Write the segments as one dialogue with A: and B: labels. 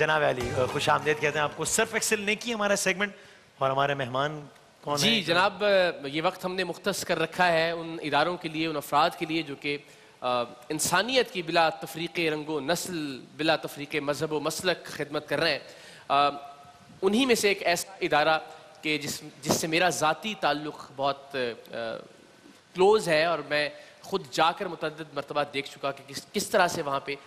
A: جناب علی خوش آمدید کہتے ہیں آپ کو. سرف ایکسل نیکی ہمارا سیگمنٹ, اور ہمارے مہمان کون ہیں؟
B: جی جناب, یہ وقت ہم نے مختص کر رکھا ہے ان اداروں کے لیے, ان افراد کے لیے جو کہ انسانیت کی بلا تفریق رنگ و نسل, بلا تفریق مذہب و مسلک خدمت کر رہے ہیں. انہی میں سے ایک ایسا ادارہ کہ جس سے میرا ذاتی تعلق بہت کلوز ہے, اور میں خود جا کر متعدد مرتبہ دیکھ چکا کہ کس طرح سے وہاں پہ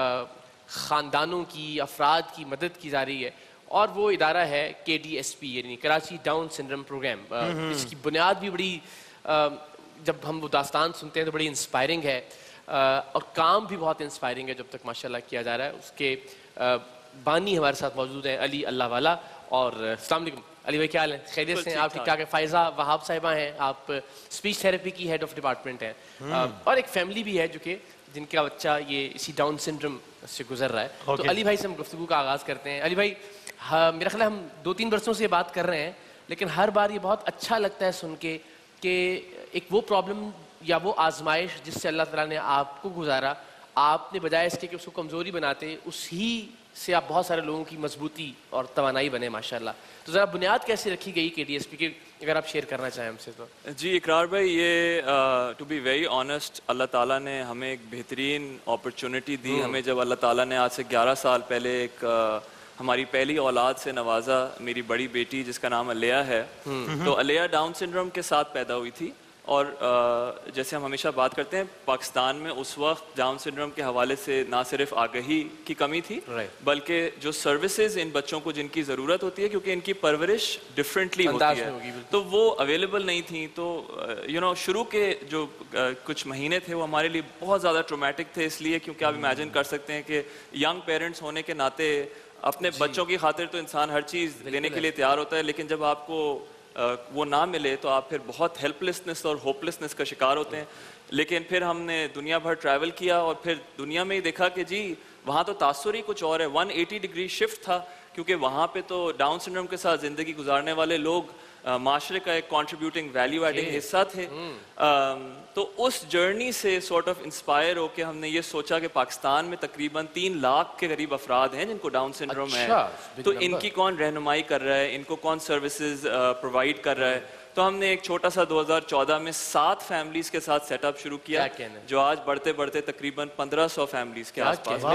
B: خاندانوں کی, افراد کی مدد کی جا رہی ہے, اور وہ ادارہ ہے KDSP یعنی کراچی ڈاؤن سنڈروم پروگرام. اس کی بنیاد بھی بڑی, جب ہم وہ داستان سنتے ہیں تو بڑی انسپائرنگ ہے, اور کام بھی بہت انسپائرنگ ہے جب تک ماشاءاللہ کیا جا رہا ہے. اس کے بانی ہمارے ساتھ موجود ہیں علی اللہ والا. اور السلام علیکم علی بھائی, کیا حال ہے؟ خیریت سے ہیں آپ؟ ٹھیک ٹھاک ہے. فائزہ وہاب صاحبہ ہیں, آپ اسپیچ تھیراپی کی ہیڈ آف ڈپارٹمنٹ ہیں, اور ایک فیملی بھی ہے جو کہ جن کا بچہ یہ اسی ڈاؤن سنڈروم سے گزر رہا ہے. تو علی بھائی سے ہم گفتگو کا آغاز کرتے ہیں. علی بھائی, میرا خیال ہے ہم 2-3 برسوں سے یہ بات کر رہے ہیں, لیکن ہر بار یہ بہت اچھا لگتا ہے سن کے کہ ایک وہ پرابلم یا وہ آزمائش جس سے اللہ تعالیٰ نے آپ کو گزارا, آپ نے بجائے اس کے کہ اس کو کمزوری بناتے, اسی سے آپ بہت سارے لوگوں کی مضبوطی اور توانائی بنے ماشاءاللہ. تو ذرا بنیاد کیسے رکھی گئی KDSP کی, اگر آپ شیئر کرنا چاہیں ہم سے تو.
C: جی اقرار بھائی, یہ ٹو بی ویری آنیسٹ, اللہ تعالیٰ نے ہمیں ایک بہترین اپرچونٹی دی. ہمیں جب اللہ تعالیٰ نے آج سے 11 سال پہلے ایک ہماری پہلی اولاد سے نوازا, میری بڑی بیٹی جس کا نام علیہ ہے, تو علیہ ڈاؤن سنڈروم کے ساتھ پیدا ہوئی تھی. اور جیسے ہم ہمیشہ بات کرتے ہیں, پاکستان میں اس وقت ڈاؤن سنڈروم کے حوالے سے نہ صرف آگہی کی کمی تھی, بلکہ جو سروسز ان بچوں کو جن کی ضرورت ہوتی ہے کیونکہ ان کی پرورش ڈفرینٹلی ہوتی ہے, تو وہ اویلیبل نہیں تھیں. تو شروع کے جو کچھ مہینے تھے وہ ہمارے لیے بہت زیادہ ٹرومیٹک تھے, اس لیے کیونکہ آپ امیجن کر سکتے ہیں کہ ینگ پیرنٹس ہونے کے ناطے اپنے بچوں کی خاطر تو انسان ہر چیز دینے کے لیے تیار ہوتا ہے, لیکن جب آپ کو وہ نہ ملے تو آپ پھر بہت ہیلپ لیسنس اور ہوپ لیسنس کا شکار ہوتے ہیں. لیکن پھر ہم نے دنیا بھر ٹریول کیا, اور پھر دنیا میں ہی دیکھا کہ جی وہاں تو تاثر ہی کچھ اور ہے. 180 ڈگری شفٹ تھا, کیونکہ وہاں پہ تو ڈاؤن سنڈروم کے ساتھ زندگی گزارنے والے لوگ معاشرے کا ایک کنٹریبیوٹنگ ویلیو ایڈنگ حصہ تھے. تو اس جرنی سے سارٹ آف انسپائر ہو کے ہم نے یہ سوچا کہ پاکستان میں تقریباً 3 لاکھ کے قریب افراد ہیں جن کو ڈاؤن سنڈروم ہے, تو ان کی کون رہنمائی کر رہا ہے, ان کو کون سروسز پرووائڈ کر رہا ہے. تو ہم نے ایک چھوٹا سا 2014 میں 7 فیملیز کے ساتھ سیٹ اپ شروع کیا, جو آج بڑھتے بڑھتے تقریباً 1500 فیملیز کے آس پاس.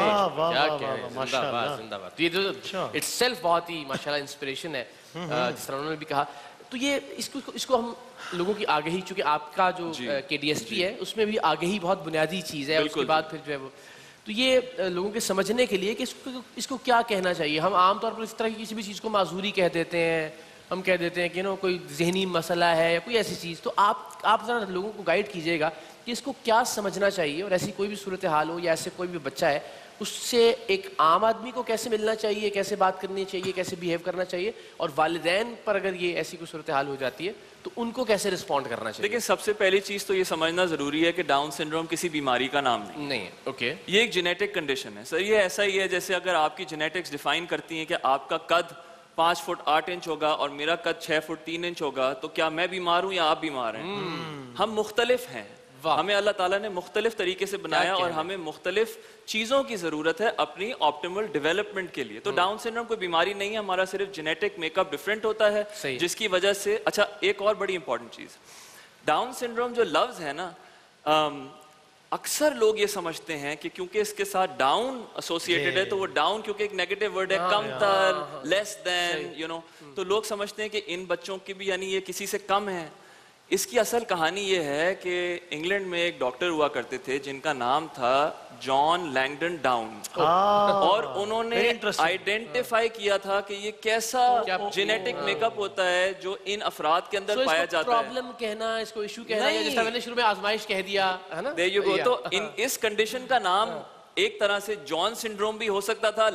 B: یہ تو اٹس سیلف بہت ہی ماشاءاللہ انسپریشن ہے, جس طرح انہوں نے بھی کہا. تو یہ اس کو ہم لوگوں کی آگہی, چونکہ آپ کا جو KDSP ہے اس میں بھی آگہی بہت بنیادی چیز ہے, اس کے بعد پھر جو ہے وہ, تو یہ لوگوں کے سمجھنے کے لیے کہ اس کو کیا کہنا چاہیے. ہم عام طور پر اس طرح کی کسی بھی چیز کو معذوری کہہ دیتے ہیں, ہم کہہ دیتے ہیں کہ کوئی ذہنی مسئلہ ہے یا کوئی ایسی چیز. تو آپ ذرا لوگوں کو گائیڈ کیجیے گا کہ اس کو کیا سمجھنا چاہیے, اور ایسی کوئی بھی صورتحال ہو یا ایسے کوئی بھی بچہ ہے, اس سے ایک عام آدمی کو کیسے ملنا چاہیے, کیسے بات کرنی چاہیے, کیسے بیہیو کرنا چاہیے, اور والدین پر اگر یہ ایسی کوئی صورتحال ہو جاتی ہے تو ان کو کیسے رسپونڈ کرنا چاہیے.
C: دیکھیں, سب سے پہلی چیز تو یہ سمجھنا ضروری ہے کہ ڈاؤن سنڈروم کسی بیماری کا نام نہیں
B: ہے. اوکے,
C: یہ ایک جینیٹک کنڈیشن ہے سر. یہ ایسا ہی ہے جیسے اگر آپ کی جینیٹکس ڈیفائن کرتی ہیں کہ آپ کا قد 5 فٹ 8 انچ ہوگا اور میرا قد 6 فٹ 3 انچ ہوگا, تو کیا میں بیمار ہوں یا آپ بیمار ہیں؟ ہم مختلف ہیں, ہمیں اللہ تعالیٰ نے مختلف طریقے سے بنایا, اور ہمیں مختلف چیزوں کی ضرورت ہے اپنی آپٹیمل ڈیولپمنٹ کے لیے. تو ڈاؤن سنڈروم کوئی بیماری نہیں ہے, ہمارا صرف جینیٹک میک اپ ڈفرینٹ ہوتا ہے, جس کی وجہ سے. اچھا, ایک اور بڑی امپورٹنٹ چیز, ڈاؤن سنڈروم جو لفظ ہے نا, اکثر لوگ یہ سمجھتے ہیں کہ کیونکہ اس کے ساتھ ڈاؤن ایسوسیٹڈ ہے, تو وہ ڈاؤن کیونکہ ایک نیگیٹو ورڈ ہے, کم تر, لیس دین, تو لوگ سمجھتے ہیں کہ ان بچوں کی بھی یعنی یہ کسی سے کم ہے. اس کی اصل کہانی یہ ہے کہ انگلینڈ میں ایک ڈاکٹر ہوا کرتے تھے جن کا نام تھا جان لینگڈن ڈاؤن, اور انہوں نے آئیڈینٹیفائی کیا تھا کہ یہ کیسا جینیٹک میک اپ ہوتا ہے جو ان افراد کے اندر پایا جاتا ہے.
B: پرابلم کہنا, اس کو ایشو کہنا, جس طرح میں نے شروع میں آزمائش کہہ دیا ہے نا.
C: There you go. تو اس کنڈیشن کا نام ایک طرح سے جان سنڈروم بھی ہو سکتا تھا,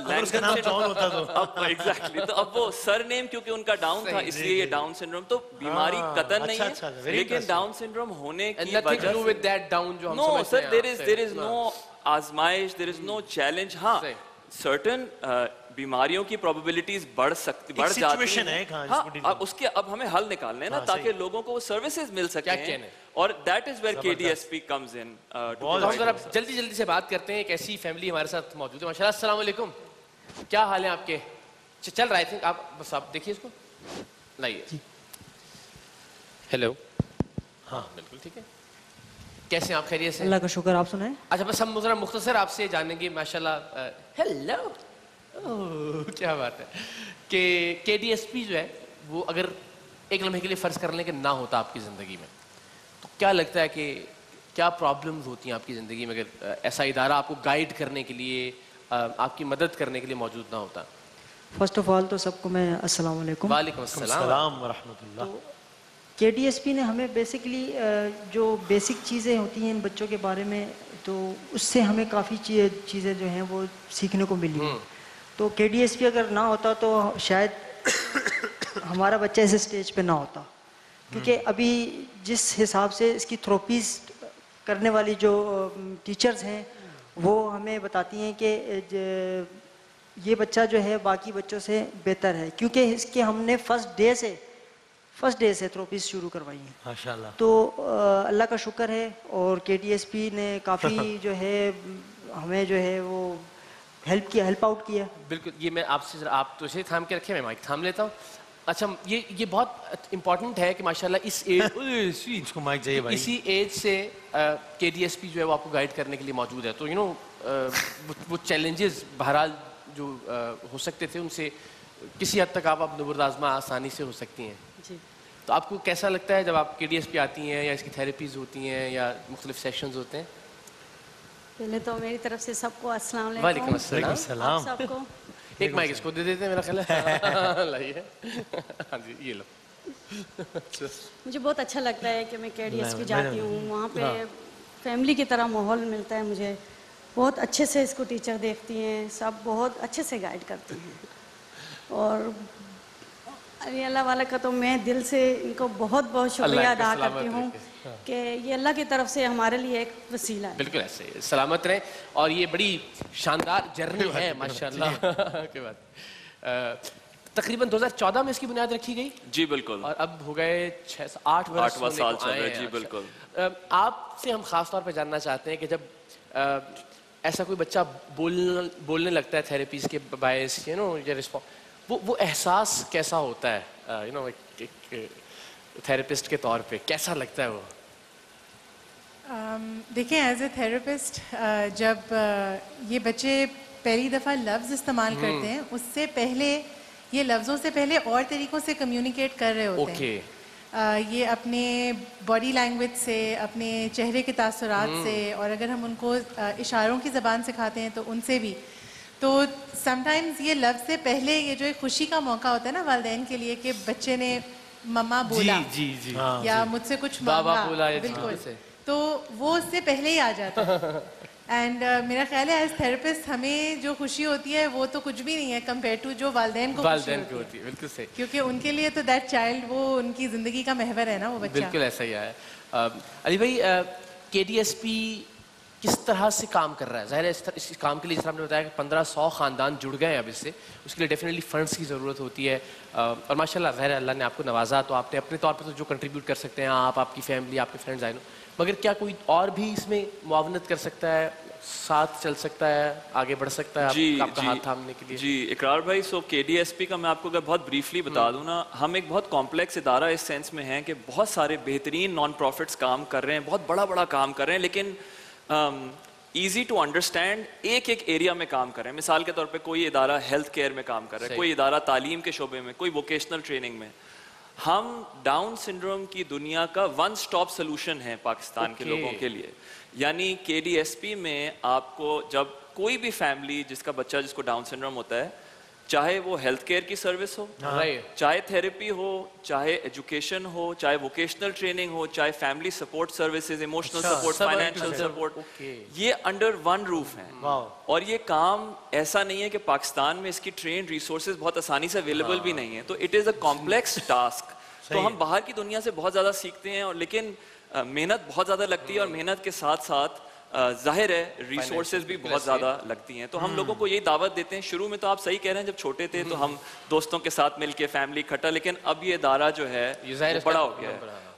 C: تو اب وہ سر نیم کیونکہ ان کا ڈاؤن تھا اس لیے یہ ڈاؤن سنڈروم. تو بیماری قطعاً نہیں ہے, لیکن ڈاؤن سنڈروم ہونے کی وجہ نو سر, there is no آزمائش, there is no challenge. ہاں, certain بیماریوں کی probabilities بڑھ جاتی ہیں, ہاں, اس کے اب ہمیں حل نکالنے ہیں نا, تاکہ لوگوں کو وہ سروسز مل سکیں, اور that is where KDSP comes in.
B: ہم ذرا جلدی سے بات کرتے ہیں. ایک ایسی فیملی ہمارے ساتھ موجود ہے ماشاءاللہ. السلام علیکم. کیا حال ہے آپ کے؟ چل رہا ہے تھنک آپ بس آپ دیکھیے اس کو لائیے. ہیلو. ہاں بالکل ٹھیک ہے. کیسے ہیں آپ؟ خیریت سے؟
D: اللہ کا شکر. آپ سنائیں.
B: اچھا بس ہم ذرا مختصر آپ سے جانیں گے. ماشاء اللہ. ہیلو. کیا بات ہے کہ KDSP جو ہے وہ اگر ایک لمحے کے لیے فرض کر لیں کہ نہ ہوتا آپ کی زندگی میں تو کیا لگتا ہے کہ کیا پرابلمز ہوتی ہیں آپ کی زندگی میں اگر ایسا ادارہ آپ کو گائیڈ کرنے کے لیے آپ کی مدد کرنے کے لیے موجود نہ ہوتا؟
D: فرسٹ آف آل تو سب کو میں السلام علیکم.
B: وعلیکم السلام.
A: السلام ورحمۃ اللہ.
D: KDSP نے ہمیں بیسکلی جو بیسک چیزیں ہوتی ہیں ان بچوں کے بارے میں تو اس سے ہمیں کافی چیزیں جو ہیں وہ سیکھنے کو ملی ہیں. تو KDSP اگر نہ ہوتا تو شاید ہمارا بچہ اس اسٹیج پہ نہ ہوتا, کیونکہ ابھی جس حساب سے اس کی تھراپیز کرنے والی جو ٹیچرز ہیں وہ ہمیں بتاتی ہیں کہ یہ بچہ جو ہے باقی بچوں سے بہتر ہے, کیونکہ اس کے ہم نے فرسٹ ڈے سے تھراپیز شروع کروائی ہیں.
A: ماشاءاللہ.
D: تو اللہ کا شکر ہے, اور KDSP نے کافی جو ہے ہمیں جو ہے وہ ہیلپ آؤٹ کیا.
B: بالکل. یہ میں آپ سے آپ تو اسے تھام کے رکھے, میں مائک تھام لیتا ہوں. اچھا یہ بہت امپورٹنٹ ہے کہ ماشاءاللہ اس ایج
A: کو مائک چاہیے بھائی.
B: اسی ایج سے KDSP جو ہے وہ آپ کو گائیڈ کرنے کے لیے موجود ہے. تو وہ چیلنجز بہرحال جو ہو سکتے تھے ان سے کسی حد تک آپ نبرد آزما آسانی سے ہو سکتی ہیں.
D: جی.
B: تو آپ کو کیسا لگتا ہے جب آپ KDSP آتی ہیں یا اس کی تھیراپیز ہوتی ہیں یا مختلف سیشنز ہوتے ہیں؟
E: پہلے تو میری طرف سے سب کو السلام علیکم.
B: وعلیکم السلام.
E: آپ سب کو
B: ایک مائک اس کو دے دیتے ہیں میرا خیال ہے. لائیے. ہاں جی یہ لو.
E: مجھے بہت اچھا لگتا ہے کہ میں KDSP جاتی ہوں, وہاں پہ فیملی کی طرح ماحول ملتا ہے مجھے. بہت اچھے سے اس کو ٹیچر دیکھتی ہیں, سب بہت اچھے سے گائیڈ کرتی ہیں. اور علی اللہ والا کا تو میں دل سے ان کو بہت بہت شکریہ ادا کرتی ہوں کہ یہ اللہ کی طرف سے ہمارے لیے ایک وسیلہ ہے.
B: بالکل ایسے سلامت رہیں. اور یہ بڑی شاندار جرنی ہے ماشاءاللہ. کی بات تقریباً 2014 میں اس کی بنیاد رکھی گئی.
C: جی بالکل.
B: اور اب ہو گئے 8 برس
C: سال چل رہے. جی بالکل.
B: آپ سے ہم خاص طور پہ جاننا چاہتے ہیں کہ جب ایسا کوئی بچہ بولنے لگتا ہے تھیراپیز کے باعث وہ احساس کیسا ہوتا ہے تھیراپسٹ کے طور پہ, کیسا لگتا ہے وہ؟
F: دیکھیں ایز اے تھیراپسٹ جب یہ بچے پہلی دفعہ لفظ استعمال کرتے ہیں اس سے پہلے یہ لفظوں سے پہلے اور طریقوں سے کمیونیکیٹ کر رہے ہوتے ہیں. یہ اپنے باڈی لینگویج سے, اپنے چہرے کے تاثرات سے, اور اگر ہم ان کو اشاروں کی زبان سکھاتے ہیں تو ان سے بھی. تو سم ٹائمز یہ لفظ سے پہلے یہ جو ایک خوشی کا موقع ہوتا ہے نا والدین کے لیے کہ بچے نے مما بولا یا مجھ سے کچھ مانگا, بالکل, تو وہ اس سے پہلے ہی آ جاتا ہے. اینڈ میرا خیال ہے ایز تھیراپسٹ ہمیں جو خوشی ہوتی ہے وہ تو کچھ بھی نہیں ہے کمپیئر ٹو جو والدین کو خوشی ہوتی ہے.
B: بالکل صحیح.
F: کیونکہ ان کے لیے تو دیٹ چائلڈ وہ ان کی زندگی کا محور ہے نا وہ بچہ.
B: بالکل ایسا ہی ہے. علی بھائی KDSP کس طرح سے کام کر رہا ہے؟ ظاہر ہے اس کام کے لیے جس طرح آپ نے بتایا کہ 1500 خاندان جڑ گئے ہیں اب اس سے, اس کے لیے ڈیفینیٹلی فنڈس کی ضرورت ہوتی ہے. اور ماشاءاللہ ظاہر ہے اللہ نے آپ کو نوازا تو آپ نے اپنے طور پر تو جو کنٹریبیوٹ کر سکتے ہیں آپ کی فیملی, آپ کے فرینڈز آئے, مگر کیا کوئی اور بھی اس میں معاونت کر سکتا ہے, ساتھ چل سکتا ہے, آگے بڑھ سکتا ہے آپ کا ہاتھ تھامنے کے لیے؟
C: جی اقرار بھائی, سو KDSP کا میں آپ کو اگر بہت بریفلی بتا دوں نا, ہم ایک بہت کمپلیکس ادارہ اس سینس میں ہیں کہ بہت سارے بہترین نان پروفٹس کام کر رہے ہیں, بہت بڑا کام کر رہے ہیں, لیکن ایزی ٹو انڈرسٹینڈ ایک ایریا میں کام کر رہے ہیں. مثال کے طور پہ کوئی ادارہ ہیلتھ کیئر میں کام کر رہا ہے, کوئی ادارہ تعلیم کے شعبے میں, کوئی ووکیشنل ٹریننگ میں. ہم ڈاؤن سنڈروم کی دنیا کا ون سٹاپ سلوشن ہے پاکستان کے لوگوں کے لیے. یعنی KDSP میں آپ کو جب کوئی بھی فیملی جس کا بچہ جس کو ڈاؤن سنڈروم ہوتا ہے, چاہے وہ ہیلتھ کیئر کی سروس ہو, چاہے تھیراپی ہو, چاہے ایجوکیشن ہو, چاہے ووکیشنل ٹریننگ ہو, چاہے family support services, emotional support, financial support, یہ انڈر ون روف ہیں. اور یہ کام ایسا نہیں ہے کہ پاکستان میں اس کی ٹرینڈ ریسورسز بہت آسانی سے اویلیبل بھی نہیں ہیں. تو it is a complex task. تو ہم باہر کی دنیا سے بہت زیادہ سیکھتے ہیں, اور لیکن محنت بہت زیادہ لگتی ہے, اور محنت کے ساتھ ساتھ ظاہر ہے ریسورسز بھی بہت زیادہ لگتی ہیں. تو ہم لوگوں کو یہی دعوت دیتے ہیں. شروع میں تو آپ صحیح کہہ رہے ہیں, جب چھوٹے تھے تو ہم دوستوں کے ساتھ مل کے فیملی اکٹھا, لیکن اب یہ ادارہ جو ہے بڑا ہو گیا ہے,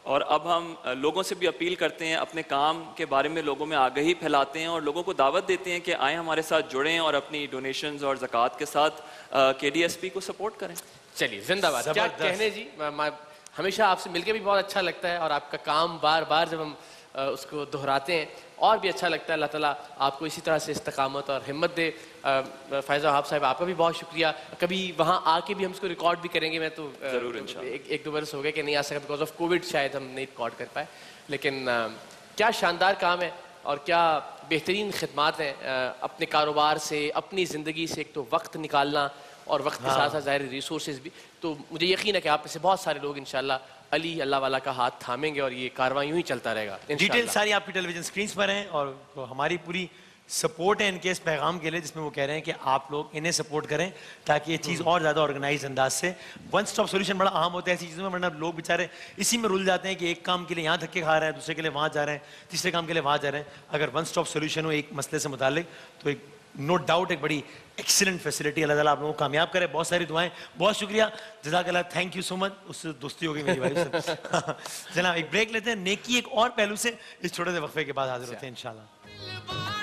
C: اور اب ہم لوگوں سے بھی اپیل کرتے ہیں, اپنے کام کے بارے میں لوگوں میں آگہی پھیلاتے ہیں اور لوگوں کو دعوت دیتے ہیں کہ آئیں ہمارے ساتھ جڑیں اور اپنی ڈونیشنز اور زکوٰۃ کے ساتھ KDSP کو سپورٹ کریں.
B: چلیے زندہ باد. کیا کہنے جی, ہمیشہ آپ سے مل کے بھی بہت اچھا لگتا ہے اور آپ کا کام بار بار جب ہم اس کو دہراتے ہیں اور بھی اچھا لگتا ہے. اللہ تعالیٰ آپ کو اسی طرح سے استقامت اور ہمت دے. فائزہ وہاب صاحب آپ کا بھی بہت شکریہ. کبھی وہاں آ کے بھی ہم اس کو ریکارڈ بھی کریں گے. میں تو
C: ضرور انشاءاللہ.
B: ایک دو برس ہو گئے کہ نہیں آ سکا بیکاز آف کووڈ, شاید ہم نہیں ریکارڈ کر پائے. لیکن کیا شاندار کام ہے اور کیا بہترین خدمات ہیں. اپنے کاروبار سے, اپنی زندگی سے ایک تو وقت نکالنا اور وقت کے ساتھ ساتھ ظاہر ریسورسز بھی. تو مجھے یقین ہے کہ آپ میں سے بہت سارے لوگ انشاءاللہ علی اللہ والا کا ہاتھ تھامیں گے اور یہ کارواں یوں ہی چلتا رہے گا.
A: ڈیٹیل ساری آپ کی ٹیلی ویژن اسکرینس پر ہیں اور ہماری پوری سپورٹ ہے ان کے اس پیغام کے لیے جس میں وہ کہہ رہے ہیں کہ آپ لوگ انہیں سپورٹ کریں تاکہ یہ چیز اور زیادہ آرگنائز انداز سے. ون اسٹاپ سولوشن بڑا اہم ہوتا ہے ایسی چیزوں میں, ورنہ لوگ بیچارے اسی میں رول جاتے ہیں کہ ایک کام کے لیے یہاں دھکے کھا رہے ہیں, دوسرے کے لیے وہاں جا رہے ہیں, تیسرے کام کے لیے وہاں جا رہے ہیں. اگر ون اسٹاپ سولوشن ہو ایک مسئلے سے متعلق تو ایک نو ڈاؤٹ ایک بڑی ایکسلنٹ فیسلٹی. اللہ تعالیٰ آپ لوگوں کو کامیاب کرے. بہت ساری دعائیں, بہت شکریہ, جزاک اللہ, تھینک یو سو مچ. اس سے دوستی ہو گئی میری بھائی سے. جناب ایک بریک لیتے ہیں, نیکی ایک اور پہلو سے اس چھوٹے سے وقفے کے بعد حاضر ہوتے ہیں انشاءاللہ.